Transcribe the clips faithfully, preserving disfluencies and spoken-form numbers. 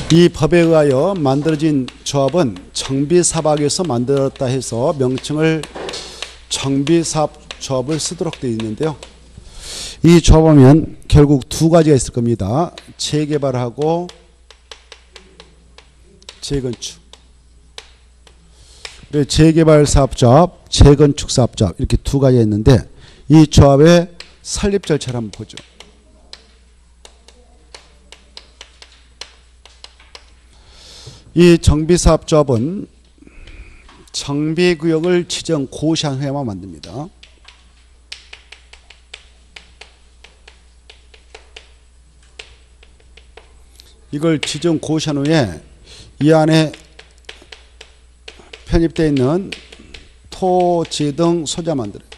이 법에 의하여 만들어진 조합은 정비사업에서 만들었다 해서 명칭을 정비사업조합을 쓰도록 되어 있는데요. 이 조합하면 결국 두 가지가 있을 겁니다. 재개발하고 재건축. 재개발 사업조합, 재건축 사업조합 이렇게 두 가지가 있는데 이 조합의 설립 절차를 한번 보죠. 이 정비사업조합은 정비구역을 지정 고시한 후에만 만듭니다. 이걸 지정 고시한 후에 이 안에 편입되어 있는 토지 등 소재 만들어요.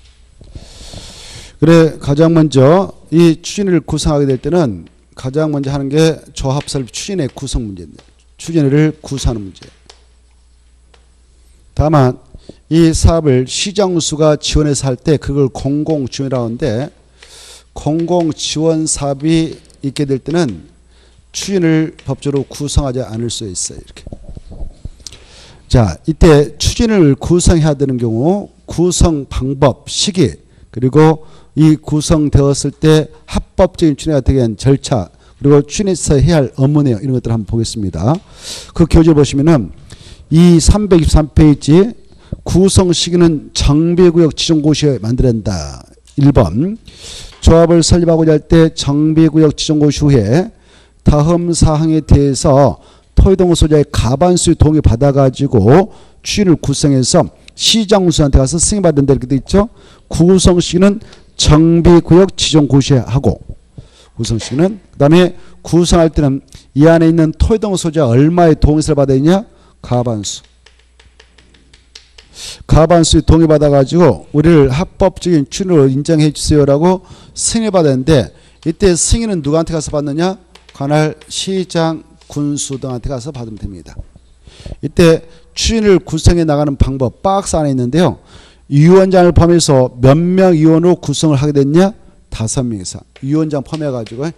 그래 가장 먼저 이 추진을 구성하게 될 때는 가장 먼저 하는 게 조합 설립 추진의 구성 문제입니다. 추진을 구성하는 문제. 다만 이 사업을 시정수가 지원해서 할 때 그걸 공공지원이라고 하는데 공공지원 사업이 있게 될 때는 추진을 법적으로 구성하지 않을 수 있어요. 이렇게. 자, 이때 추진을 구성해야 되는 경우 구성 방법, 시기 그리고 이 구성되었을 때 합법적인 추진이 되기 위한 절차 그리고 추진에서 해야 할 업무 내용 이런 것들을 한번 보겠습니다. 그 교재 보시면은 이 삼백이십삼 페이지 구성 시기는 정비구역 지정고시에 만들어야 한다. 일 번 조합을 설립하고자 할 때 정비구역 지정고시 후에 다음 사항에 대해서 토지동 소재의 가반수의 동의 받아가지고 추진을 구성해서 시정수한테 가서 승인받는다 이렇게 돼 있죠. 구성 시기는 정비구역 지정고시에 하고 구성 시기는 그 다음에 구성할 때는 이 안에 있는 토지동 소재 얼마의 동의서를 받아야 되냐? 가반수. 가반수의 동의 받아가지고 우리를 합법적인 추진으로 인정해 주세요라고 승인을 받았는데 이때 승인은 누구한테 가서 받느냐? 관할 시장 군수 등한테 가서 받으면 됩니다. 이때 추진을 구성해 나가는 방법 박스 안에 있는데요. 위원장을 포함해서 몇 명 위원으로 구성을 하게 됐냐? 다섯 명 이상. 위원장 포함해가지고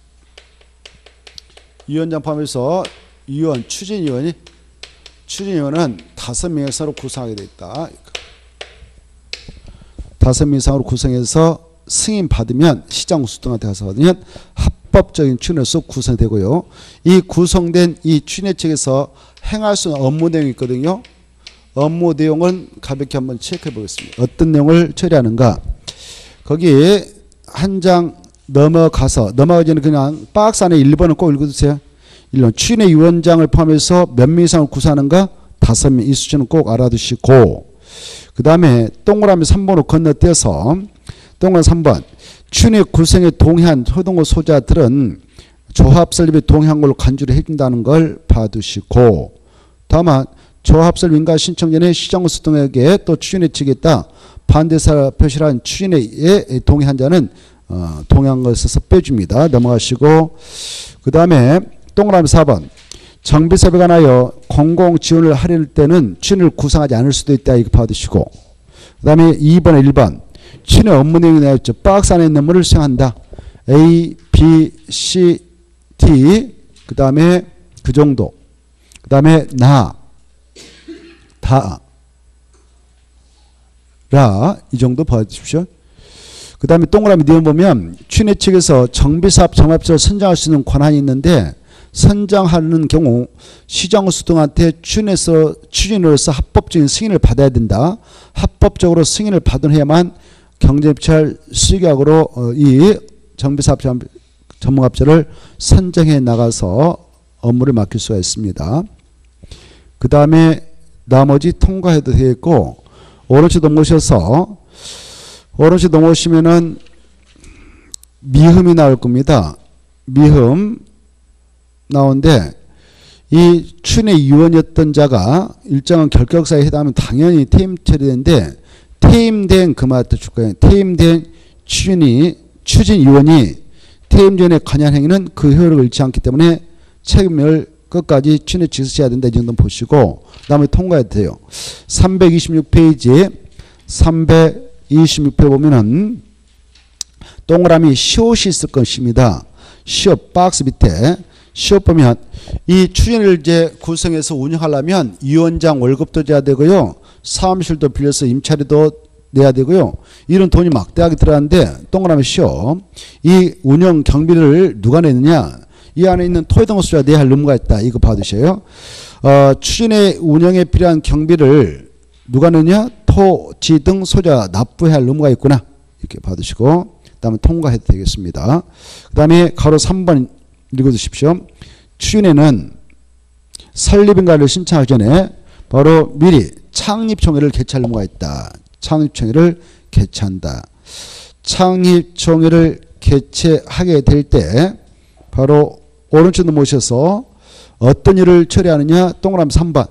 위원장 포함해서 위원, 추진위원이 추진위원은 다섯 명 이상으로 구성하게 돼 있다. 다섯 명 이상으로 구성해서 승인 받으면 시장 군수 등한테 가서 받으면 합법적인 추진으로서 구성되고요. 이 구성된 이 추진회 측에서 행할 수 있는 업무 내용이 있거든요. 업무 내용은 가볍게 한번 체크해 보겠습니다. 어떤 내용을 처리하는가. 거기 한 장 넘어가서 넘어가기 전에 그냥 박스 안에 일 번을 꼭 읽어주세요. 일 번 추진회 위원장을 포함해서 몇 명 이상을 구성하는가? 다섯 명. 이 수준은 꼭 알아두시고 그 다음에 동그라미 삼 번으로 건너뛰어서 동그라미 삼 번 추진회 구성에 동의한 토지동 소재들은 조합 설립에 동의한 걸로 간주를 해준다는 걸 봐두시고 다만 조합 설립 인가 신청 전에 시정수 등에게 또 추진회 측에 있다 반대사 표시란 추진회에 동의한 자는 어, 동의한 것을 써서 빼줍니다. 넘어가시고 그 다음에 동그라미 사 번 정비사업에 관하여 공공지원을 하려는 때는 추진을 구성하지 않을 수도 있다. 이거 봐두시고 그 다음에 이 번에 일 번 추진의 업무 내용이 나왔죠. 박스 안에 있는 업무를 수행한다. A, B, C, D 그 다음에 그 정도 그 다음에 나, 다, 라 이 정도 봐주십시오. 그 다음에 동그라미 내용 보면 추진회 측에서 정비사업 정합자를 선정할 수 있는 권한이 있는데 선정하는 경우 시정수 등한테 추진해서 추진으로서 합법적인 승인을 받아야 된다. 합법적으로 승인을 받은 해야만 경쟁입찰 수의계약으로 이 정비사업 전문업자를 선정해 나가서 업무를 맡길 수가 있습니다. 그 다음에 나머지 통과해도 되겠고 오른쪽 넘어오셔서 오른쪽 넘어오시면은 미흠이 나올 겁니다. 미흠 나오는데 이 추진의 위원이었던 자가 일정한 결격사에 해당하면 당연히 퇴임 처리되는데 퇴임된 그마트 줄 거예요. 퇴임된 추진이 추진위원이 퇴임 전에 관여한 행위는 그 효력을 잃지 않기 때문에 책임을 끝까지 추진에 지으셔야 된다. 이 정도는 보시고 그 다음에 통과해도 돼요. 삼백이십육 페이지 삼백이십육 페이지 보면은 동그라미 시옷이 있을 것입니다. 시옷 박스 밑에 시험 보면 이 추진일제 구성해서 운영하려면 위원장 월급도 줘야 되고요. 사무실도 빌려서 임차료도 내야 되고요. 이런 돈이 막대하게 들어가는데 동그라미 시험. 이 운영 경비를 누가 내느냐? 이 안에 있는 토해동 소자 내야 할 의무가 있다. 이거 받으셔요. 어, 추진의 운영에 필요한 경비를 누가 내느냐? 토, 지 등 소자 납부해야 할 의무가 있구나. 이렇게 받으시고 그 다음에 통과해도 되겠습니다. 그 다음에 가로 삼 번 읽어주십시오. 추진에는 설립인가를 신청하기 전에 바로 미리 창립총회를 개최할 의무가 있다. 창립총회를 개최한다. 창립총회를 개최하게 될 때 바로 오른쪽으로 모셔서 어떤 일을 처리하느냐. 동그라미 삼 번.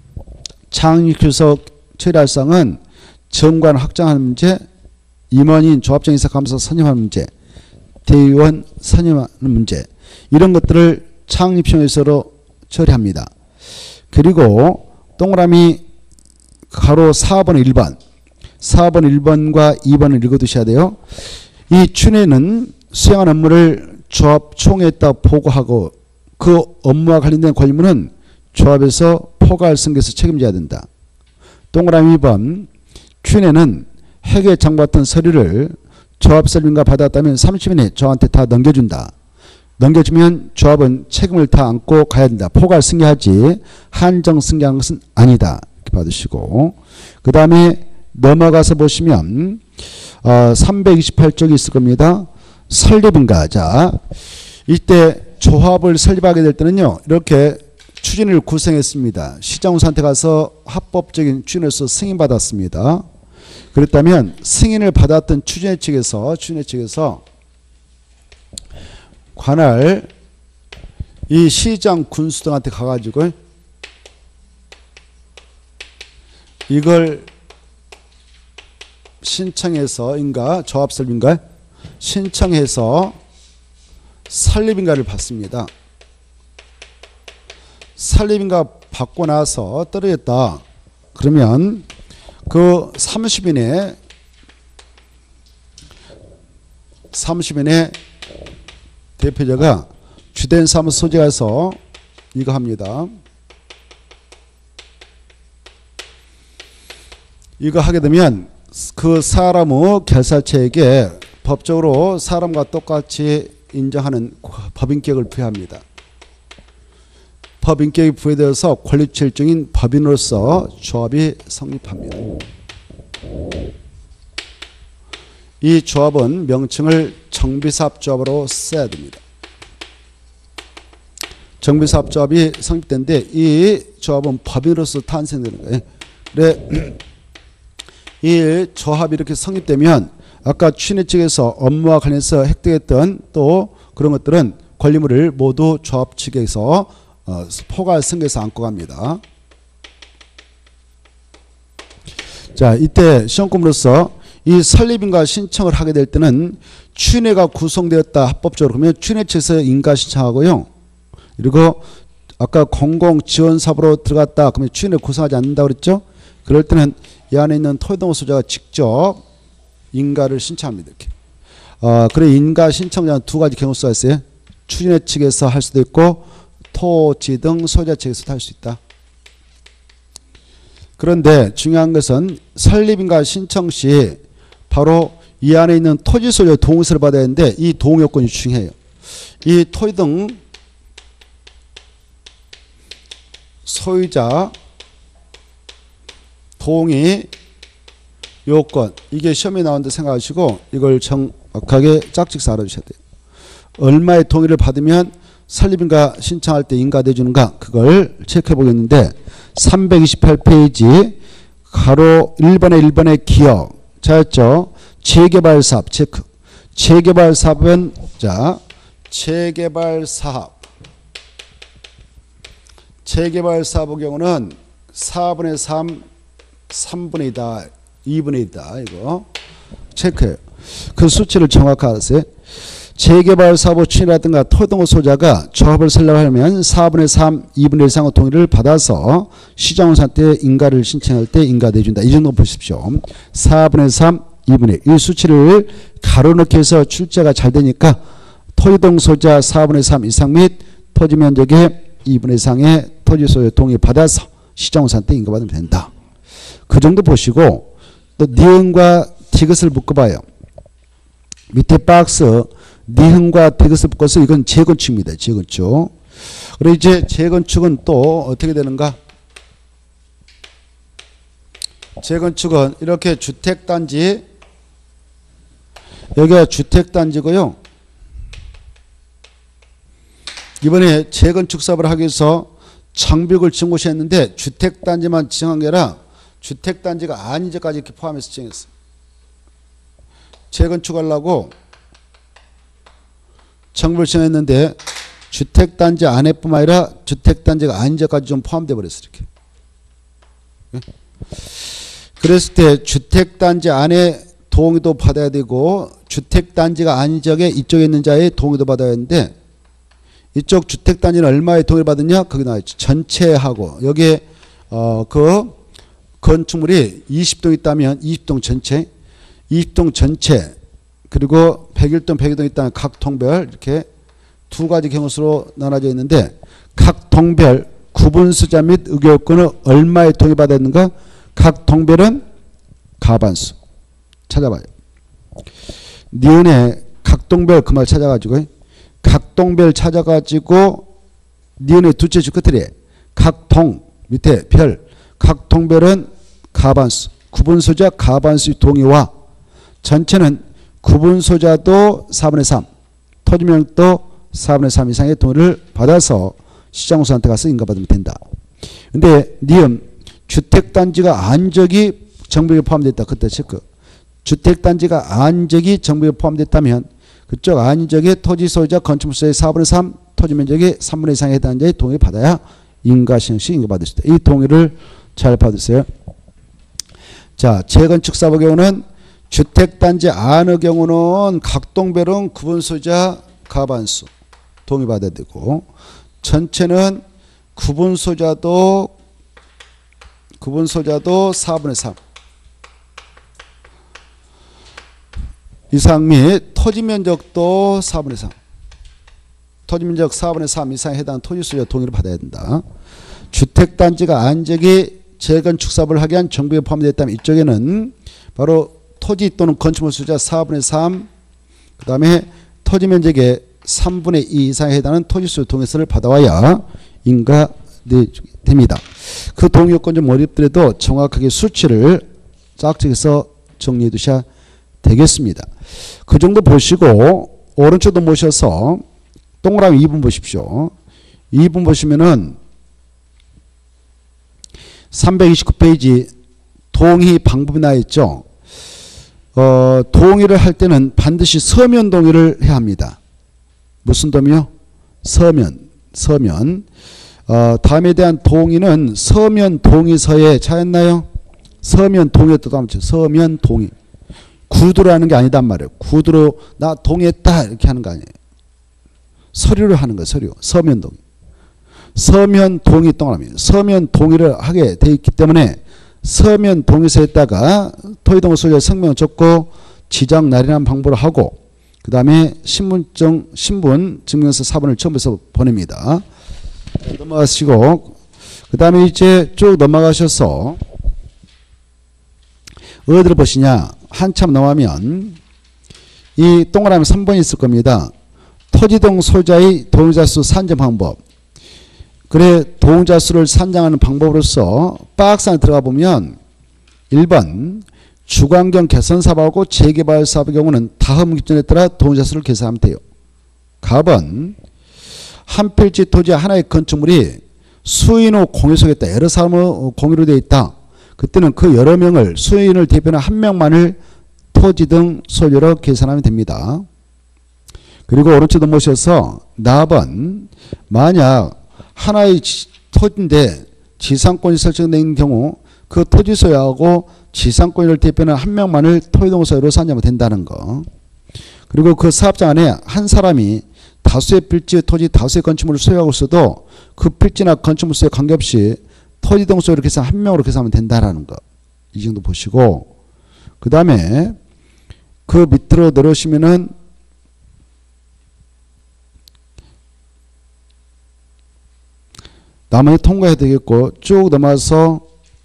창립교섭 처리할 사항은 정관 확장하는 문제, 임원인 조합장이사 감사 선임하는 문제, 대의원 선임하는 문제, 이런 것들을 창립총회에서로 처리합니다. 그리고 동그라미 가로 사 번 일 번, 사 번 일 번과 이 번을 읽어두셔야 돼요. 이 추진회는 수행한 업무를 조합 총회에다 보고하고 그 업무와 관련된 권리물은 조합에서 포괄 승계해서 책임져야 된다. 동그라미 이 번, 추진회는 회계 장부 같은 서류를 조합 설립인가 받았다면 삼십 일 내에 조합한테 다 넘겨준다. 넘겨주면 조합은 책임을 다 안고 가야 된다. 포괄 승계하지 한정 승계하는 것은 아니다. 이렇게 받으시고 그 다음에 넘어가서 보시면 어, 삼백이십팔 쪽이 있을 겁니다. 설립인가. 자, 이때 조합을 설립하게 될 때는요. 이렇게 추진을 구성했습니다. 시장훈수한테 가서 합법적인 추진으로서 승인받았습니다. 그렇다면 승인을 받았던 추진회 측에서 추진회 측에서 관할 이 시장 군수 등한테 가가지고 이걸 신청해서인가 조합 설립인가 신청해서 설립인가를 받습니다. 설립인가 받고 나서 떨어졌다. 그러면 그 삼십 일 내에 삼십 일 내에 대표자가 주된 사무소 소재 가서 이거 합니다. 이거 하게 되면 그 사람의 결사체에게 법적으로 사람과 똑같이 인정하는 법인격을 부여합니다. 법인격이 부여되어서 권리체일적인 법인으로서 조합이 성립합니다. 이 조합은 명칭을 정비사업조합으로 써야 됩니다. 정비사업조합이 성립되는데 이 조합은 법인으로서 탄생되는 거예요. 그래, 이 조합이 이렇게 성립되면 아까 추진회 측에서 업무와 관련해서 획득했던 또 그런 것들은 권리물을 모두 조합 측에서 어, 포괄 승계해서 안고 갑니다. 자, 이때 시험권으로서 이 설립인가 신청을 하게 될 때는 추진회가 구성되었다 합법적으로 그러면 추진회 측에서 인가 신청하고요. 그리고 아까 공공지원사업으로 들어갔다 그러면 추진회 구성하지 않는다 그랬죠. 그럴 때는 이 안에 있는 토해동 소자가 직접 인가를 신청합니다. 이렇게. 어, 그래 인가 신청자는 두 가지 경우수가 있어요. 추진회 측에서 할 수도 있고 토지 등 소유자 측에서도 할 수 있다. 그런데 중요한 것은 설립인가 신청 시 바로 이 안에 있는 토지 소유자 동의서를 받아야 하는데 이 동의 요건이 중요해요. 이 토지 등 소유자 동의 요건 이게 시험에 나오는데 생각하시고 이걸 정확하게 짝짓서 알아주셔야 돼요. 얼마의 동의를 받으면 설립인가 신청할 때 인가돼 주는가 그걸 체크해 보겠는데 삼백이십팔 페이지 가로 일 번에 일 번의 기억 자였죠. 재개발 사업 체크. 재개발 사업은 자 재개발 사업 재개발 사업의 경우는 사분의 삼, 삼분의 이다, 이분의 이다 이거 체크해요. 그 수치를 정확하게 하세요. 재개발 사업 추진이라든가 토동 소자가 조합을 설립하려면 사분의 삼, 이분의 일 이상의 동의를 받아서 시장원사한테 인가를 신청할 때 인가돼 준다. 이 정도 보십시오. 사분의 삼, 이분의 일. 이 수치를 가로넣기 해서 출제가 잘 되니까 토동 소자 사분의 삼 이상 및 토지 면적의 이분의 이상의 토지 소유 동의 받아서 시장우선한테 인가받으면 된다. 그 정도 보시고 또 니은과 디귿을 묶어봐요. 밑에 박스 니은과 디귿을 묶어서 이건 재건축입니다. 재건축. 그리고 이제 재건축은 또 어떻게 되는가? 재건축은 이렇게 주택단지, 여기가 주택단지고요. 이번에 재건축 사업을 하기 위해서 장벽을 지은 곳이 있는데 주택단지만 지정한 게 아니라 주택단지가 아닌 데까지 이렇게 포함해서 지정했어요. 재건축하려고 장벽을 지정했는데 주택단지 안에뿐만 아니라 주택단지가 아닌 데까지 좀 포함되어 버렸어요. 이렇게. 그랬을 때 주택단지 안에 동의도 받아야 되고 주택단지가 아닌 지역에 이쪽에 있는 자의 동의도 받아야 하는데 이쪽 주택단지는 얼마의 동의를 받느냐? 거기 나와있죠. 전체하고 여기에 어, 그 건축물이 이십 동 있다면 이십 동 전체, 이십 동 전체 그리고 백일 동, 백이 동 있다면 각 동별 이렇게 두 가지 경우수로 나눠져 있는데 각 동별 구분수자 및 의결권을 얼마에 동의받았는가? 각 동별은 가반수. 찾아봐요. 니은에 각 동별 그 말 찾아가지고 각 동별 찾아가지고 니은의 두째 줄 끝에 각 동 밑에 별 각 동별은 가반수. 구분소자 가반수의 동의와 전체는 구분소자도 사분의 삼 토지면적도 사분의 삼 이상의 동의를 받아서 시장우선한테 가서 인가받으면 된다. 근데 니은 주택단지가 안적이 정비에 포함됐다. 그때 체크. 주택단지가 안적이 정비에 포함됐다면 그쪽 안적의 토지 소유자 건축물소의 사분의 삼 토지면적의 삼분의 이상에 해당하는 자의 동의를 받아야 인가시행시 인가받을 수 있다. 이 동의를 잘 받으세요. 자, 재건축 사업의 경우는 주택단지 안의 경우는 각 동별은 구분소유자 가반수 동의받아야 되고 전체는 구분소유자도 구분소유자도 사분의 삼 이상 및 토지면적도 사분의 삼 토지면적 사분의 삼 이상에 해당하는 토지소유자 동의를 받아야 된다. 주택단지가 안적이 재건축 사업을 하기 위한 정비에 포함되어 있다면 이쪽에는 바로 토지 또는 건축물 소유자 사분의 삼 그 다음에 토지면적의 삼분의 이 이상에 해당하는 토지소유 동의서를 받아와야 인가됩니다. 그 동의 요건 좀 어렵더라도 정확하게 수치를 짝짝해서 정리해 두셔야 되겠습니다. 그 정도 보시고 오른쪽도 모셔서 동그라미 이 번 보십시오. 이 번 보시면은 삼백이십구 페이지 동의 방법이 나와 있죠. 어, 동의를 할 때는 반드시 서면 동의를 해야 합니다. 무슨 동의요? 서면. 서면. 어, 다음에 대한 동의는 서면 동의서에 차였나요? 서면 동의에 또 다음에 서면 동의. 구두로 하는 게 아니단 말이에요. 구두로 나 동의했다 이렇게 하는 거 아니에요. 서류로 하는 거예요. 서류. 서면 동의. 서면 동의 동그라미. 서면 동의를 하게 돼 있기 때문에 서면 동의서에다가 토지동의 소유자 성명을 적고 지정 날인한 방법을 하고 그 다음에 신분증 신분 증명서 사본을 처음에서 보냅니다. 넘어가시고 그 다음에 이제 쭉 넘어가셔서 어디를 보시냐 한참 넘어가면 이 동그라미 삼 번이 있을 겁니다. 토지동 소유자의 동의자 수 산정 방법. 그래 동의자 수를 산정하는 방법으로서 박스 안에 들어가 보면 일 번 주관경 개선 사업하고 재개발 사업의 경우는 다음 기준에 따라 동의자 수를 계산하면 돼요. 가번 한 필지 토지 하나의 건축물이 수인 후 공유 속에 있다. 여러 사람의 공유로 되어 있다. 그때는 그 여러 명을 수인을 대표하는 한 명만을 토지 등 소유로 계산하면 됩니다. 그리고 오른쪽도 모셔서 나번 만약 하나의 토지인데 지상권이 설정되어 있는 경우 그 토지 소유하고 지상권을 대표하는 한 명만을 토지동 소유로 산정하면 된다는 거. 그리고 그 사업장 안에 한 사람이 다수의 필지 토지 다수의 건축물을 소유하고 있어도 그 필지나 건축물 소유에 관계없이 토지동 소유를 계산 한 명으로 계산하면 된다는 거. 이 정도 보시고 그 다음에 그 밑으로 내려오시면은 나머지 통과해야 되겠고 쭉 넘어가서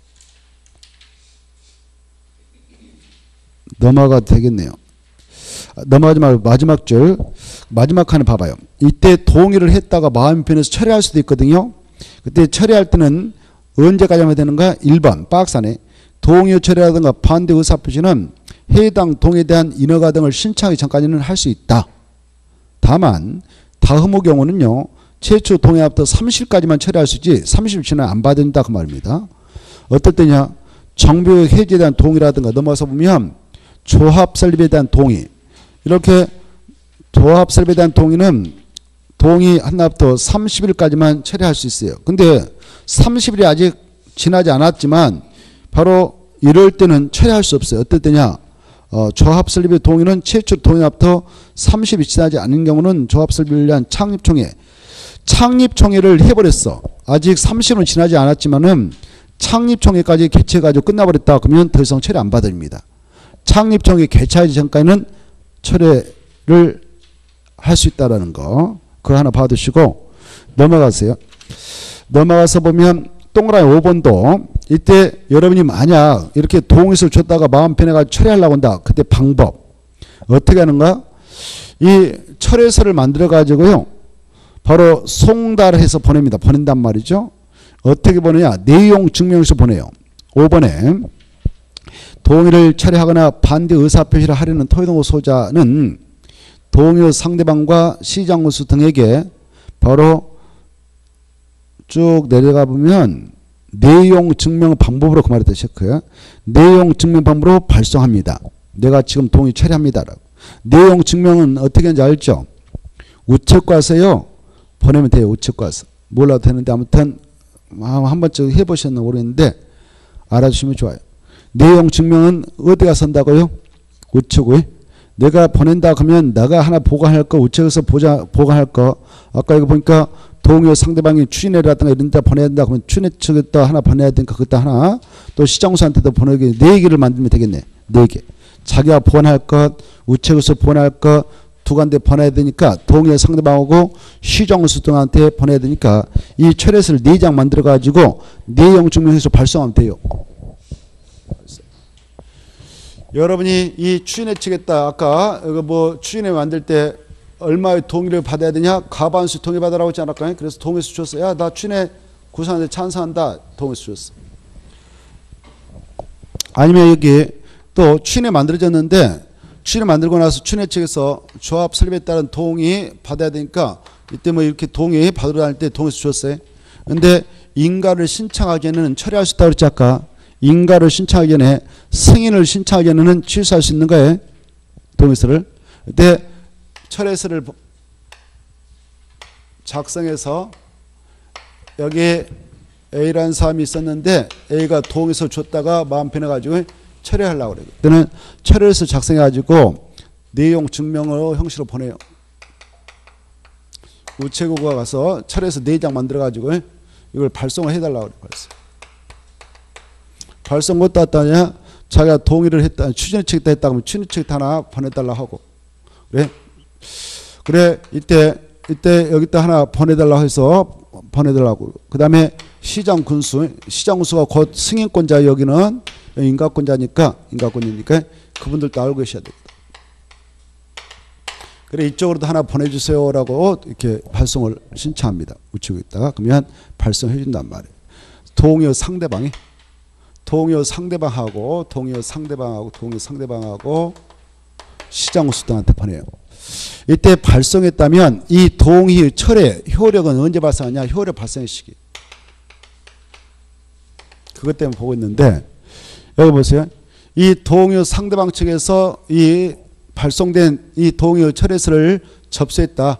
넘어가 되겠네요. 넘어가지 말고 마지막 줄 마지막 칸을 봐봐요. 이때 동의를 했다가 마음이 변해서 철회할 수도 있거든요. 그때 철회할 때는 언제까지 하면 되는가? 일 번 박스 안에 동의 철회라든가 반대 의사표시는 해당 동의에 대한 인허가 등을 신청하기 전까지는 할 수 있다. 다만 다음의 경우는요. 최초 동의합부터 삼십 일까지만 철회할 수 있지 삼십 일 지나면 안 받는다 그 말입니다. 어떨 때냐? 정비의 해지에 대한 동의라든가 넘어가서 보면 조합 설립에 대한 동의 이렇게 조합 설립에 대한 동의는 동의 한 날부터 삼십 일까지만 처리할 수 있어요. 근데 삼십 일이 아직 지나지 않았지만 바로 이럴 때는 처리할 수 없어요. 어떨 때냐? 어, 조합 설립의 동의는 최초 동의합부터 삼십 일 지나지 않은 경우는 조합 설립을 위한 창립총회 창립총회를 해버렸어. 아직 삼십 일은 지나지 않았지만은 창립총회까지 개최해가지고 끝나버렸다. 그러면 더 이상 처리 안 받습니다. 창립총회 개최하기 전까지는 철회를 할 수 있다는 거 그거 하나 봐두시고 넘어가세요. 넘어가서 보면 동그라미 오 번도 이때 여러분이 만약 이렇게 동의서를 줬다가 마음 편해가지고 철회하려고 한다. 그때 방법 어떻게 하는가? 이 철회서를 만들어 가지고요 바로 송달해서 보냅니다. 보낸단 말이죠. 어떻게 보내냐? 내용 증명서 보내요. 오 번에 동의를 철회하거나 반대 의사표시를 하려는 토의동의 소자는 동의 상대방과 시장군수 등에게 바로 쭉 내려가 보면 내용 증명 방법으로 그 말했다 체크해. 내용 증명 방법으로 발송합니다. 내가 지금 동의 철회합니다. 내용 증명은 어떻게 하는지 알죠? 우측과서요 보내면 돼요. 우측과서 몰라도 되는데 아무튼 한 번쯤 해보셨나 모르겠는데 알아주시면 좋아요. 내용 증명은 어디가 선다고요? 우측에. 내가 보낸다 그러면 내가 하나 보관할 거 우측에서 보자, 보관할 거 아까 이거 보니까 동의 상대방이 추진회라든가 이런 데 보내야 된다 그러면 추진회 측에다 하나 보내야 되니까 그때 하나 또 시장수한테도 보내게 네 개를 만들면 되겠네. 네 개. 자기가 보관할 것 우측에서 보관할 것 두 군데 보내야 되니까 동의 상대방하고 시정수 등한테 보내야 되니까 이 철회서를 네 장 만들어 가지고 내용 증명해서 발송하면 돼요. 여러분이 이 추진회 측에다 아까 이거 뭐 추진회 만들 때 얼마의 동의를 받아야 되냐? 과반수 동의 받으라고 했지 않았까요? 그래서 동의서 줬어. 야, 나 추진회 구성하는데 찬성한다. 동의서 줬어. 아니면 여기 또 추진회 만들어졌는데 추진회 만들고 나서 추진회 측에서 조합 설립에 따른 동의 받아야 되니까 이때 뭐 이렇게 동의 받으러 다닐 때 동의서 줬어요. 근데 인가를 신청하기 전에는 처리할 수 있다고 그랬지 아까. 인가를 신청하기 전에 승인을 신청하기 전에는 취소할 수 있는 거예요. 동의서를. 그때 철회서를 작성해서 여기 A라는 사람이 있었는데 A가 동의서 줬다가 마음 편해가지고 철회하려고 그래요. 그때는 철회서 작성해가지고 내용 증명으로 형식으로 보내요. 우체국에 가서 철회서 네 장 만들어가지고 이걸 발송을 해달라고 그랬어요. 발송 못 왔다냐? 자기가 동의를 했다, 추진회 측에다 했다 그러면 추진회 측에 하나 보내달라 하고. 그래? 그래, 이때, 이때 여기다 하나 보내달라고 해서 보내달라고. 그 다음에 시장 군수, 시장 군수가 곧 승인권자 여기는 인가권자니까, 인가권이니까 그분들도 알고 계셔야 됩니다. 그래, 이쪽으로도 하나 보내주세요라고 이렇게 발송을 신청합니다. 우측에다가. 그러면 발송해준단 말이에요. 동의 상대방이. 동의 상대방하고 동의 상대방하고 동의 상대방하고 시장수등한테 보내요. 이때 발송했다면 이 동의 철회 효력은 언제 발생하냐? 효력 발생의 시기. 그것 때문에 보고 있는데 여기 보세요. 이 동의 상대방 측에서 이 발송된 이 동의 철회서를 접수했다.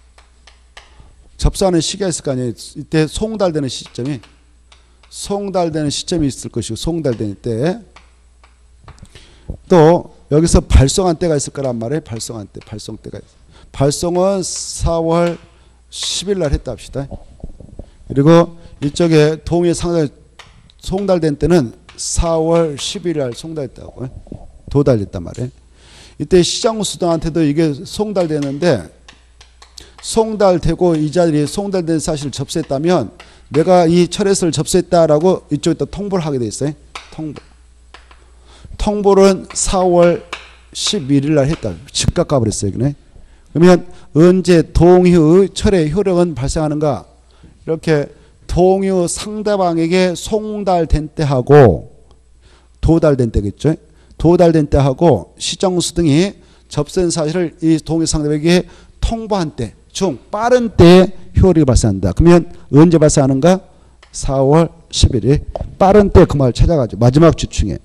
접수하는 시기가 있을 거 아니에요. 이때 송달되는 시점이 송달되는 시점이 있을 것이고 송달되는 때 또 여기서 발송한 때가 있을 거란 말이에요. 발송한 때, 발송 때가 있어요. 발송은 사월 십일 날 했다 합시다. 그리고 이쪽에 동의 상당 송달된 때는 사월 십일 날 송달했다고 도달했단 말이에요. 이때 시장수당한테도 이게 송달되는데 송달되고 이자들이 송달된 사실을 접수했다면 내가 이 철회서를 접수했다라고 이쪽에다 통보를 하게 돼 있어요. 통보. 통보는 사월 십일일 날 했다. 즉각 가버렸어요. 그러면 언제 동의의 철회 효력은 발생하는가? 이렇게 동의 상대방에게 송달된 때 하고 도달된 때겠죠. 도달된 때 하고 시정수 등이 접수된 사실을 이 동의 상대방에게 통보한 때 중 빠른 때에 효력이 발생한다. 그러면 언제 발생하는가? 사월 십일일. 빠른 때 그 말 찾아가죠. 마지막 주중에.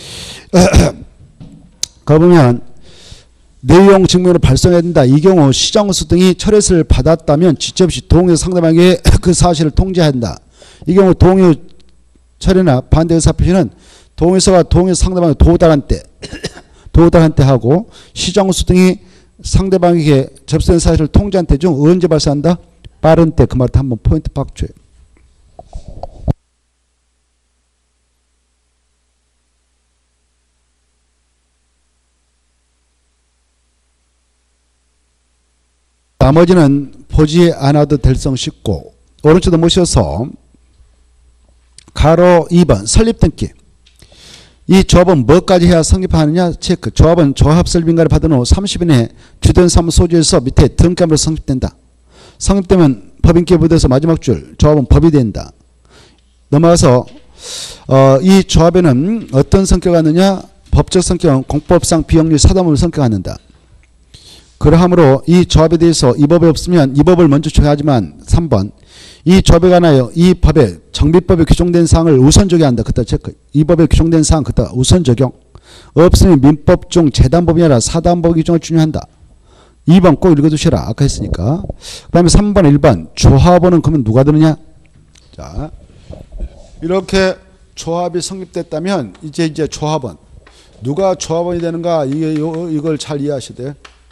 가보면 내용 증명으로 발송해야 된다. 이 경우 시정수 등이 철회서를 받았다면 지체 없이 동의 상대방에게 그 사실을 통지해야 한다. 이 경우 동의 철회나 반대 의사 표시는 동의서가 동의 상대방에 도달한 때 도달한 때 하고 시정수 등이 상대방에게 접수된 사실을 통지한 때 중 언제 발생한다? 빠른 때. 그 말을 한번 포인트 박줘요. 나머지는 보지 않아도 될 성 쉽고 오른쪽도 모셔서 가로 이 번 설립 등기. 이 조합은 뭐까지 해야 성립하느냐 체크. 조합은 조합 설립인가를 받은 후 삼십 일 내에 주된 사무 소지에서 밑에 등기함으로 성립된다. 성립되면 법인기에 부여돼서 마지막 줄 조합은 법이 된다. 넘어가서 어, 이 조합에는 어떤 성격을 갖느냐? 법적 성격은 공법상 비영리 사담을 성격을 갖는다. 그러하므로 이 조합에 대해서 이 법이 없으면 이 법을 먼저 적용하지만 삼 번 이 조합에 관하여 이 법에 정비법에 규정된 사항을 우선 적용한다. 그다 체크. 이 법에 규정된 사항 그다 우선 적용. 없으면 민법 중 재단법이 아니라 사단법 규정을 준용한다. 이 번 꼭 읽어두시라. 아까 했으니까. 그 다음에 삼 번 일 번 조합원은 그러면 누가 되느냐? 자, 이렇게 조합이 성립됐다면 이제 이제 조합원 누가 조합원이 되는가? 이게 이걸 잘 이해하셔야 돼요.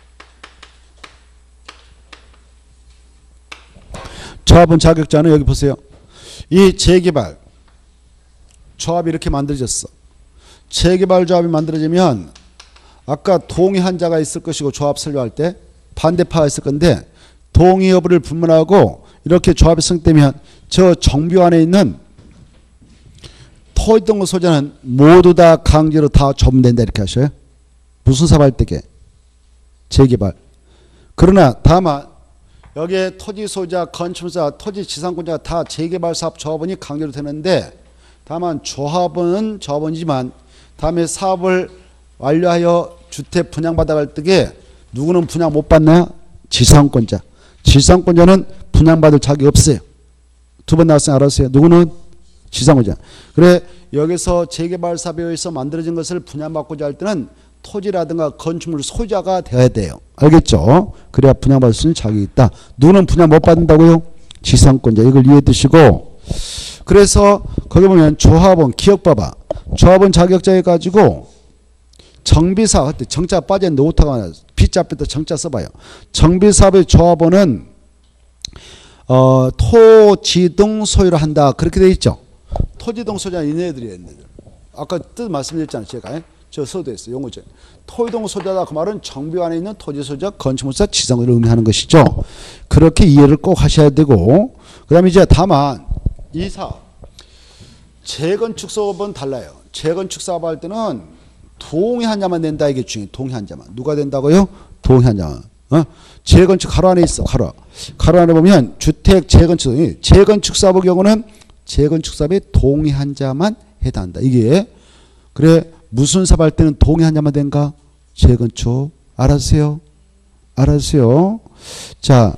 조합원 자격자는 여기 보세요. 이 재개발 조합이 이렇게 만들어졌어. 재개발 조합이 만들어지면 아까 동의한 자가 있을 것이고 조합 설립할 때 반대파가 있을 건데 동의 여부를 불문하고 이렇게 조합이 성립되면 저 정비 안에 있는 토지 등 소재는 모두 다 강제로 다 접는다 이렇게 하셔요. 무슨 사업 할 때게 재개발. 그러나 다만 여기에 토지 소유자, 건축사, 토지 지상권자가 다 재개발 사업 조합원이 강제로 되는데 다만 조합원은 조합원이지만 다음에 사업을 완료하여 주택 분양받아갈 때에 누구는 분양 못 받나요? 지상권자. 지상권자는 분양받을 자격이 없어요. 두 번 나왔으니 알았어요. 누구는? 지상권자. 그래 여기서 재개발 사업에 의해서 만들어진 것을 분양받고자 할 때는 토지라든가 건축물 소유자가 되어야 돼요. 알겠죠? 그래야 분양받을 수 있는 자격이 있다. 누구는 분양 못 받는다고요? 지상권자. 이걸 이해해 두시고 그래서 거기 보면 조합원 기억봐봐. 조합원 자격자해 가지고 정비사업 그때 정자 빠졌는데 오타가 나서 B자 앞에다 정자 써봐요. 정비사업의 조합원은 어, 토지 등 소유를 한다. 그렇게 돼 있죠. 토지 등 소유자는 이네들이에요. 이네들. 아까 뜻 말씀드렸잖아요. 제가. 저 써도 있어요. 용어죠. 토지동 소유자다. 그 말은 정비 안에 있는 토지 소유자, 건축물사, 지상권을 의미하는 것이죠. 그렇게 이해를 꼭 하셔야 되고 그 다음에 이제 다만 이 사업 재건축 사업은 달라요. 재건축 사업 할 때는 동의한 자만 된다. 이게 중요해요. 동의한 자만. 누가 된다고요? 동의한 자만. 어? 재건축 가로 안에 있어. 가로. 가로 안에 보면 주택 재건축 재건축 사업의 경우는 재건축 사업에 동의한 자만 해당한다. 이게 그래 무슨 사업 할 때는 동의한 자만 된가? 재건축. 알았어요? 알았어요? 자,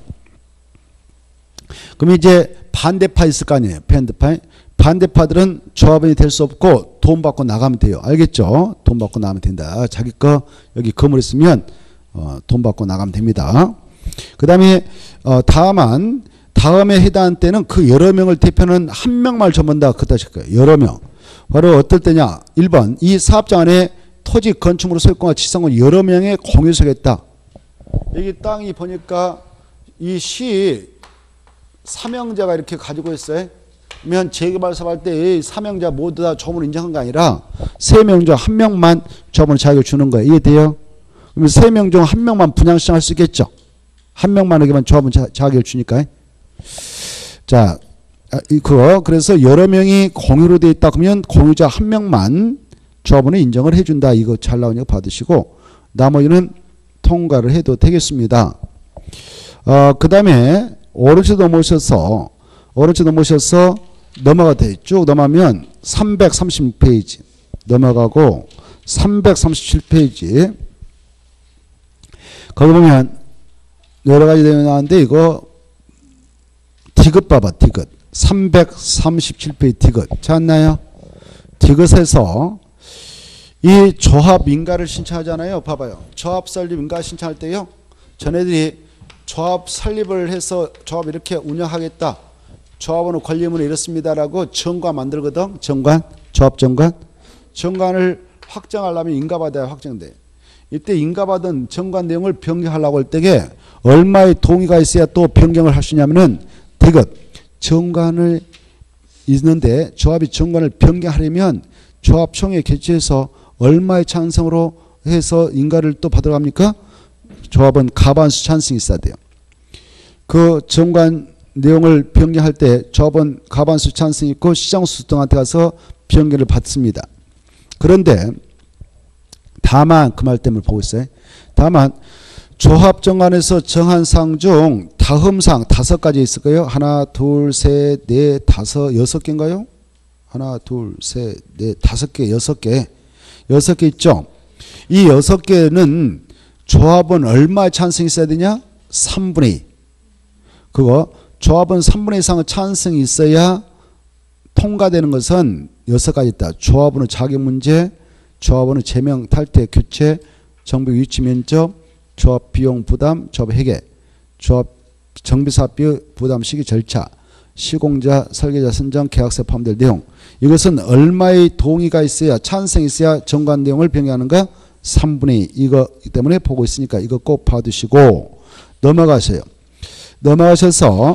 그럼 이제 반대파 있을 거 아니에요? 반대파. 반대파들은 조합원이 될 수 없고 돈 받고 나가면 돼요. 알겠죠? 돈 받고 나가면 된다. 자기 거 여기 건물 있으면 어, 돈 받고 나가면 됩니다. 그 다음에 어, 다만 다음에 해당한 때는 그 여러 명을 대표하는 한 명만 접는다. 그다 거예요. 여러 명. 바로 어떨 때냐? 일 번 이 사업장 안에 토지 건축물로 소유권과 지상권 여러 명의 공유 소유했다. 여기 땅이 보니까 이 시 사명자가 이렇게 가지고 있어요. 그러면 재개발 사업 할 때 사명자 모두 다 조문을 인정한 게 아니라 세 명 중 한 명만 조문을 자격을 주는 거예요. 이해돼요? 그러면 세 명 중 한 명만 분양 신청할 수 있겠죠. 한 명만에게만 조합은 자, 자격을 주니까. 자, 그거 그래서 여러 명이 공유로 되어 있다 그러면 공유자 한 명만 조합원을 인정을 해준다. 이거 잘 나오니까 받으시고 나머지는 통과를 해도 되겠습니다. 어, 그 다음에 오른쪽 넘어오셔서 오른쪽 넘어오셔서 넘어가 돼. 쭉 넘어가면 삼백삼십육 페이지 넘어가고 삼백삼십칠 페이지 거기 보면 여러 가지 내용이 나왔는데 이거 디귿 봐봐. 디귿 삼백삼십칠 페이지 디귿 찾나요? 디귿에서 이 조합 인가를 신청하잖아요. 봐봐요. 조합 설립 인가 신청할 때요. 전애들이 조합 설립을 해서 조합 이렇게 운영하겠다. 조합원의 권리문을 이렇습니다라고 정관 만들거든. 정관, 조합 정관. 정관을 확정하려면 인가받아야 확정돼. 이때 인가받은 정관 내용을 변경하려고 할 때에 얼마의 동의가 있어야 또 변경을 할 수 있냐면은 디귿 정관을 있는데 조합이 정관을 변경하려면 조합총회 개최해서 얼마의 찬성으로 해서 인가를 또 받아갑니까? 조합은 과반수 찬성이 있어야 돼요. 그 정관 내용을 변경할 때 조합은 과반수 찬성이 있고 시장수수등한테 가서 변경을 받습니다. 그런데 다만 그 말 때문에 보고 있어요. 다만 조합 정관에서 정한 사항 중 다음 사항 다섯 가지 있을 거예요. 하나, 둘, 셋, 넷, 다섯, 여섯 개인가요? 하나, 둘, 셋, 넷, 다섯 개, 여섯 개. 여섯 개 있죠? 이 여섯 개는 조합은 얼마의 찬성이 있어야 되냐? 삼분의 이. 그거 조합은 삼분의 이 이상의 찬성이 있어야 통과되는 것은 여섯 가지 있다. 조합원의 자격 문제, 조합원의 제명 탈퇴 교체, 정비 위치 면접, 조합 비용 부담, 조합 회계, 조합 정비사비 부담 시기 절차, 시공자, 설계자 선정, 계약서에 포함될 내용. 이것은 얼마의 동의가 있어야 찬성이 있어야 정관 내용을 변경하는가? 삼분의 이. 이거 때문에 보고 있으니까 이거 꼭 봐두시고 넘어가세요. 넘어가셔서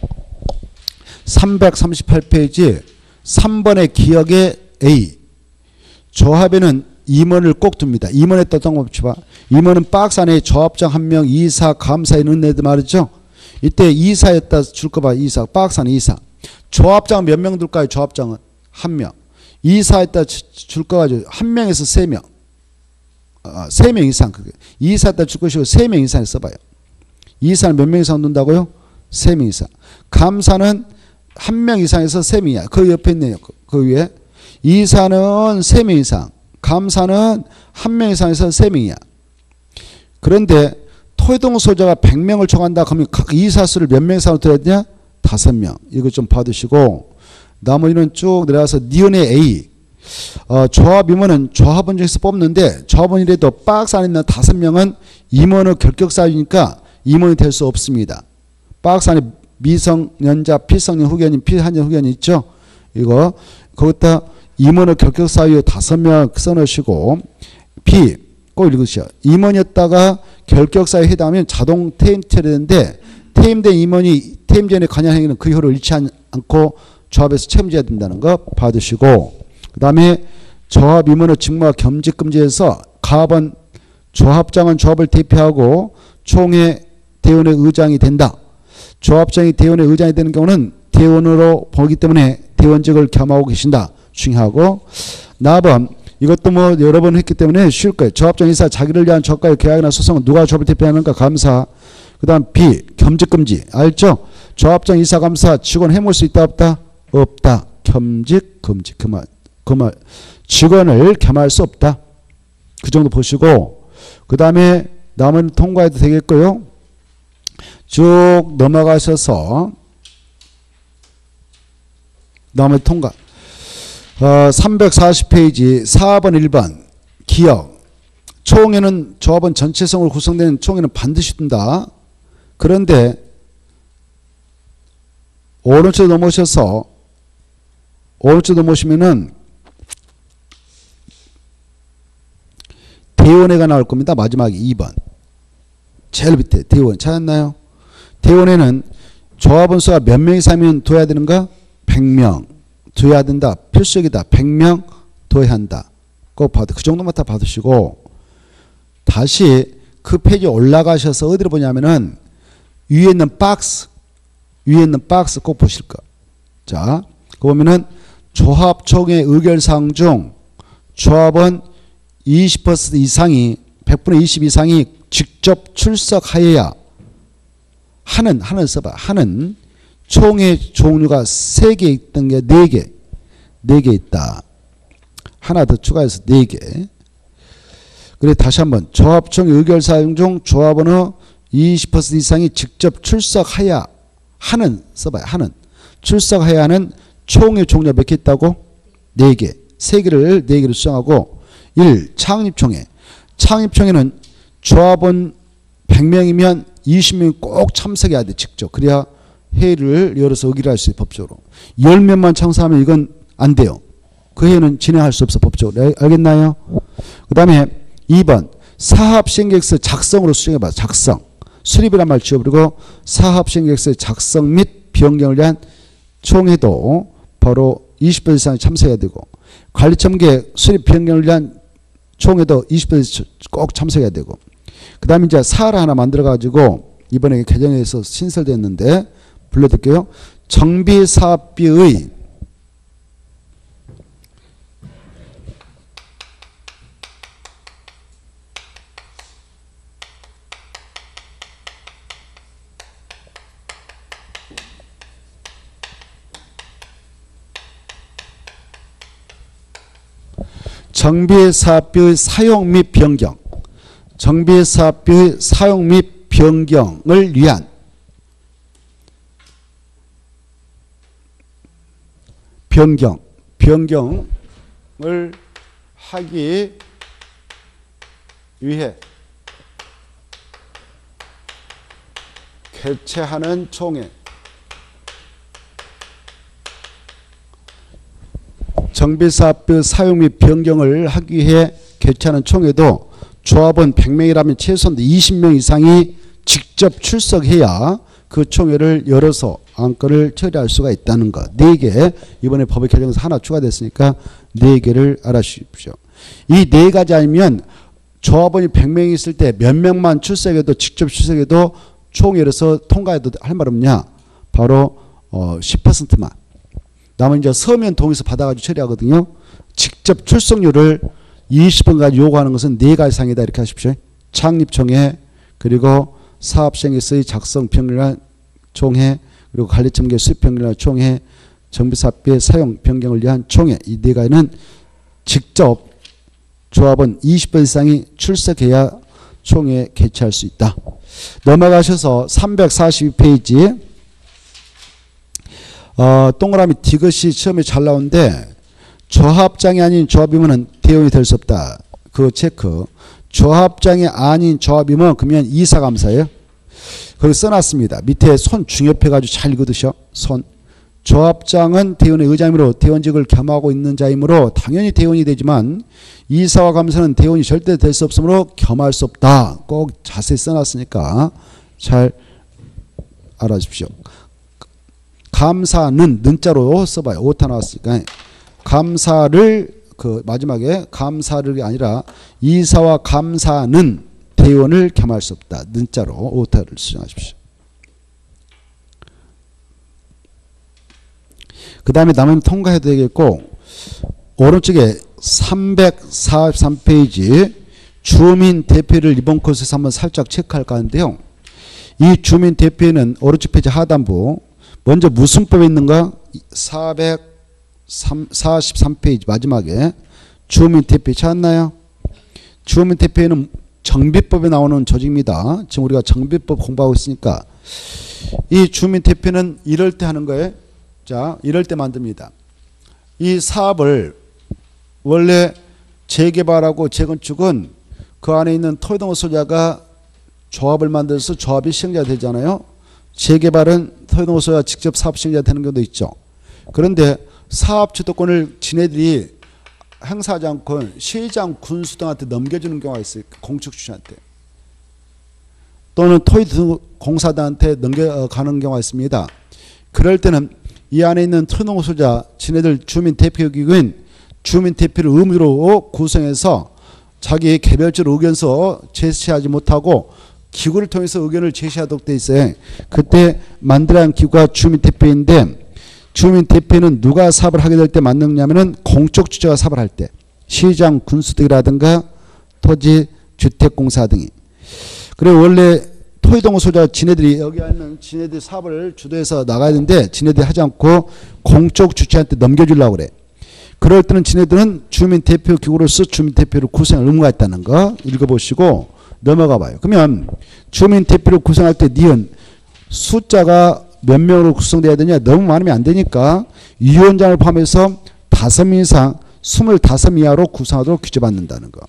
삼백삼십팔 페이지 삼 번의 기억의 A. 조합에는 임원을 꼭 둡니다. 임원에 떴던 거 봅시다. 임원은 박스 안에 조합장 한 명, 이사, 감사 있는 애들 말이죠. 이때 이사였다 줄 거 봐. 이사. 박스 안에 이사. 조합장 몇 명 둘까요? 조합장은 한 명. 이사했다 줄 거 가지고 한 명에서 세 명. 아, 세 명 이상. 이사했다 줄 것이고 세 명 이상 써봐요. 이사는 몇 명 이상 둔다고요? 세 명 이상. 감사는 한 명 이상에서 세 명이야. 그 옆에 있네요. 그, 그 위에. 이사는 세 명 이상. 감사는 한 명 이상에서 세 명이야. 그런데 토해동 소유자가 백 명을 청한다. 그러면 각 이사 수를 몇 명 이상으로 들어야 되냐? 다섯 명. 이거 좀 봐두시고 나머지는 쭉 내려가서 니은의 A. 어, 조합 임원은 조합원 중에서 뽑는데 조합원이라도 박스 안에 있는 다섯 명은 임원의 결격 사유니까 임원이 될 수 없습니다. 박스 안에 미성년자, 피성년 후견인, 피한년 후견인 있죠? 이거 거기다 임원의 결격 사유 다섯 명 써놓으시고 B 꼭 읽으시오. 임원이었다가 결격 사유에 해당하면 자동 퇴임 처리되는데 퇴임된 임원이 퇴임 전에 관여 행위는 그 효를 잃지 않고 조합에서 책임져야 된다는 거 받으시고 그 다음에 조합 임원의 직무와 겸직 금지에서 가번 조합장은 조합을 대표하고 총회 대원의 의장이 된다. 조합장이 대원의 의장이 되는 경우는 대원으로 보기 때문에 대원직을 겸하고 계신다. 중요하고 나번 이것도 뭐 여러 번 했기 때문에 쉬울 거예요. 조합장 이사 자기를 위한 저가의 계약이나 소송은 누가 조합을 대표하는가 감사. 그 다음 B 겸직금지 알죠? 조합장 이사 감사 직원 해물 수 있다 없다? 없다. 겸직금지 그말 그말 직원을 겸할 수 없다. 그 정도 보시고 그 다음에 남은 통과해도 되겠고요. 쭉 넘어가셔서 남은 통과 어, 삼백사십 페이지 사 번 일 번 기억 총회는 조합원 전체성으로 구성된 총회는 반드시 둔다. 그런데 오른쪽 넘어오셔서 오른쪽 넘어오시면은 대원회가 나올 겁니다. 마지막에 이 번 제일 밑에 대원 찾았나요? 대원회는 조합원 수가 몇 명 이상이면 둬야 되는가? 백 명 둬야 된다. 필수적이다. 백 명 둬야 한다. 꼭 받으, 그 정도만 다 받으시고 다시 그 페이지 올라가셔서 어디로 보냐면은 위에 있는 박스, 위에 있는 박스 꼭 보실 거. 자, 그 보면은 조합총회 의결사항 중 조합원 이십 퍼센트 이상이 백분의 이십 이상이 직접 출석하여야 하는 하는 써봐. 하는 총회 종류가 세 개 있던 게 네 개. 네 개 있다. 하나 더 추가해서 네 개. 그래 다시 한번 조합총회 의결사항 중 조합원의 이십 퍼센트 이상이 직접 출석하여야 하는 써봐요. 하는 출석해야 하는 총회 종류가 몇 개 있다고? 네 개. 세 개를 네 개로 수정하고 일. 창립총회. 창립총회는 조합원 백 명이면 이십 명이 꼭 참석해야 돼. 직접. 그래야 회의를 열어서 의결할 수 있어요. 법적으로. 십 명만 참석하면 이건 안 돼요. 그 회의는 진행할 수 없어. 법적으로. 알겠나요? 그 다음에 이 번 사합시행계획서 작성으로 수정해봐. 작성. 수립이란 말 지워버리고 사합시행계획서의 작성 및 변경을 위한 총회도 바로 이십 퍼센트 이상이 참석해야 되고 관리청계 수립 변경을 위한 총회도 이십 퍼센트 꼭 참석해야 되고 그 다음에 이제 사를 하나 만들어가지고 이번에 개정해서 신설됐는데 불러드릴게요. 정비사업비의 정비사업비의 사용 및 변경, 정비사업비의 사용 및 변경을 위한 변경, 변경을 하기 위해 개최하는 총회. 정비사업비 사용 및 변경을 하기 위해 개최하는 총회도 조합원 백 명이라면 최소한 이십 명 이상이 직접 출석해야 그 총회를 열어서 안건을 처리할 수가 있다는 것. 네 개. 이번에 법의 개정에서 하나 추가됐으니까 네 개를 알아주십시오. 이 네 가지 아니면 조합원이 백 명이 있을 때 몇 명만 출석해도 직접 출석해도 총회에서 통과해도 할 말 없냐? 바로 어 십 퍼센트만. 남은 이제 서면 동의서 받아가지고 처리하거든요. 직접 출석률을 이십 번까지 요구하는 것은 네 가지 사항이다. 이렇게 하십시오. 창립총회, 그리고 사업시행에서의 작성 변경을 총회, 그리고 관리청계 수립 변경을 총회, 정비사업비의 사용 변경을 위한 총회. 이 네 가지는 직접 조합원 이십 번 이상이 출석해야 총회 개최할 수 있다. 넘어가셔서 삼백사십이 페이지. 어, 동그라미 디귿이 시험에 잘 나오는데 조합장이 아닌 조합이면 대원이 될 수 없다. 그거 체크. 조합장이 아닌 조합이면 그러면 이사감사예요. 거기 써놨습니다. 밑에 손 중엽해가지고 잘 읽어두셔. 손. 조합장은 대원의 의장이므로 대원직을 겸하고 있는 자이므로 당연히 대원이 되지만 이사와 감사는 대원이 절대 될 수 없으므로 겸할 수 없다. 꼭 자세히 써놨으니까 잘 알아주십시오. 감사는 는자로 써봐요. 오타 나왔으니까. 감사를 그 마지막에 감사를 아니라 이사와 감사는 대원을 겸할 수 없다. 는자로 오타를 수정하십시오. 그 다음에 남으면 통과해도 되겠고 오른쪽에 삼백사십삼 페이지 주민 대표를 이번 코스에서 한번 살짝 체크할까 하는데요. 이 주민 대표는 오른쪽 페이지 하단부 먼저 무슨 법에 있는가? 사백사십삼 페이지 마지막에 주민 대표 찾았나요? 주민 대표는 정비법에 나오는 조직입니다. 지금 우리가 정비법 공부하고 있으니까 이 주민 대표는 이럴 때 하는 거예요. 자, 이럴 때 만듭니다. 이 사업을 원래 재개발하고 재건축은 그 안에 있는 토지동호 소유자가 조합을 만들어서 조합이 시행자가 되잖아요. 재개발은 토지동호 소유자가 직접 사업 시행자가 되는 경우도 있죠. 그런데 사업 주도권을 지네들이 행사하지 않고 시장, 군수 등한테 넘겨주는 경우가 있어요. 공축주한테. 또는 토지공사단한테 넘겨가는 경우가 있습니다. 그럴 때는 이 안에 있는 토지동호 소유자, 지네들 주민 대표기구인 주민 대표를 의무로 구성해서 자기 개별적으로 의견서 제시하지 못하고 기구를 통해서 의견을 제시하도록 돼 있어요. 그때 만들어야 하는 기구가 주민대표인데 주민대표는 누가 사업을 하게 될 때 만드냐면은 공적 주체가 사업을 할 때 시장, 군수등이라든가 토지, 주택공사 등이. 그래 원래 토지동호 소유자 지네들이 여기 있는 지네들 사업을 주도해서 나가야 되는데 지네들이 하지 않고 공적 주체한테 넘겨주려고 그래. 그럴 때는 지네들은 주민대표 기구로서 주민대표를 구성할 의무가 있다는 거 읽어보시고 넘어가 봐요. 그러면 주민대표를 구성할 때 니은 숫자가 몇 명으로 구성돼야 되냐? 너무 많으면 안 되니까 위원장을 포함해서 다섯 명 이상 스물다섯 이하로 구성하도록 규제받는다는 거.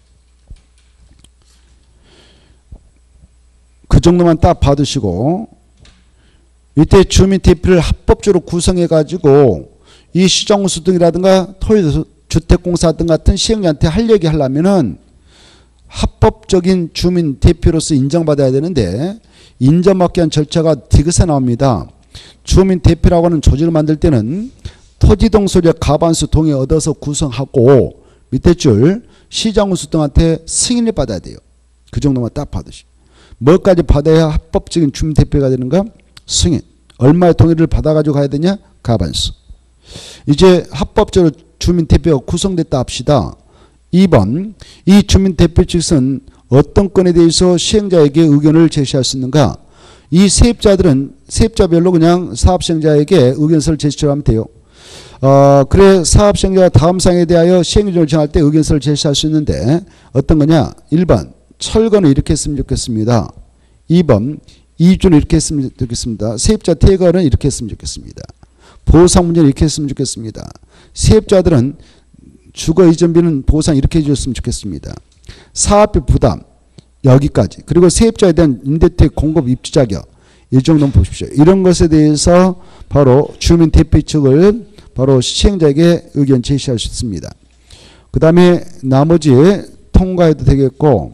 그 정도만 딱 받으시고 이때 주민대표를 합법적으로 구성해가지고 이 시정수 등이라든가 토지주택공사 등 같은 시행자한테 할 얘기 하려면은 합법적인 주민대표로서 인정받아야 되는데 인정받기 위한 절차가 디귿에 나옵니다. 주민대표라고 하는 조직을 만들 때는 토지동 소유자 과반수 동의 얻어서 구성하고 밑에 줄 시장군수 등한테 승인을 받아야 돼요. 그 정도만 딱 받으시. 뭐까지 받아야 합법적인 주민대표가 되는가? 승인. 얼마의 동의를 받아가지고 가야 되냐? 과반수. 이제 합법적으로 주민대표가 구성됐다 합시다. 이 번 이 주민대표 측은 어떤 건에 대해서 시행자에게 의견을 제시할 수 있는가? 이 세입자들은 세입자별로 그냥 사업시행자에게 의견서를 제시하면 돼요. 어, 그래 사업시행자가 다음 사항에 대하여 시행령을 정할 때 의견서를 제시할 수 있는데 어떤 거냐? 일 번 철거는 이렇게 했으면 좋겠습니다. 이 번 이주는 이렇게 했으면 좋겠습니다. 세입자 퇴거는 이렇게 했으면 좋겠습니다. 보상 문제는 이렇게 했으면 좋겠습니다. 세입자들은 주거 이전비는 보상 이렇게 해줬으면 좋겠습니다. 사업비 부담 여기까지. 그리고 세입자에 대한 임대택 공급 입주 자격 이 정도는 보십시오. 이런 것에 대해서 바로 주민대표 측을 바로 시행자에게 의견 제시할 수 있습니다. 그 다음에 나머지 통과해도 되겠고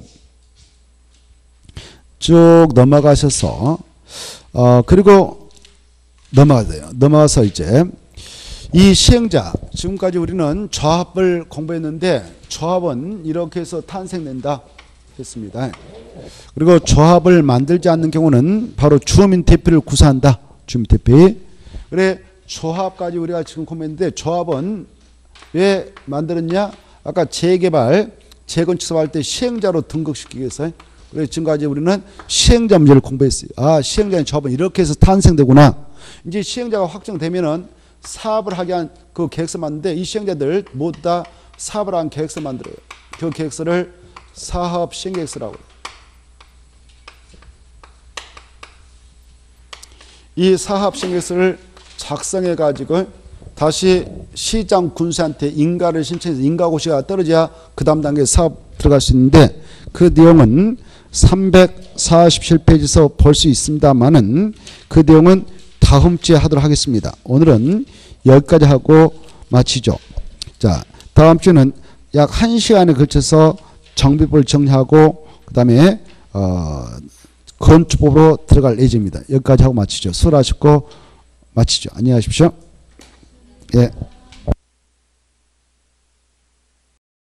쭉 넘어가셔서 어 그리고 넘어가세요. 넘어가서 이제 이 시행자 지금까지 우리는 조합을 공부했는데 조합은 이렇게 해서 탄생된다 했습니다. 그리고 조합을 만들지 않는 경우는 바로 주민대표를 구성한다. 주민대표. 그래 조합까지 우리가 지금 공부했는데 조합은 왜 만들었냐? 아까 재개발, 재건축 사업할 때 시행자로 등극시키기 위해서. 그래서 지금까지 우리는 시행자 문제를 공부했어요. 아 시행자의 조합은 이렇게 해서 탄생되구나. 이제 시행자가 확정되면은 사업을 하게 한 그 계획서 만드는데 이 시행자들 모두 다 사업을 한 계획서 만들어요. 그 계획서를 사업 시행계획서라고 해요. 이 사업 시행계획서를 작성해 가지고 다시 시장 군수한테 인가를 신청해서 인가고시가 떨어져야 그 다음 단계 사업 들어갈 수 있는데 그 내용은 삼백사십칠 페이지에서 볼 수 있습니다만은 그 내용은 다음 주에 하도록 하겠습니다. 오늘은 여기까지 하고 마치죠. 자, 다음 주는 약 한 시간에 걸쳐서 정비법을 정리하고 그 다음에 어, 건축법으로 들어갈 예정입니다. 여기까지 하고 마치죠. 수고하셨고 마치죠. 안녕히 가십시오. 예.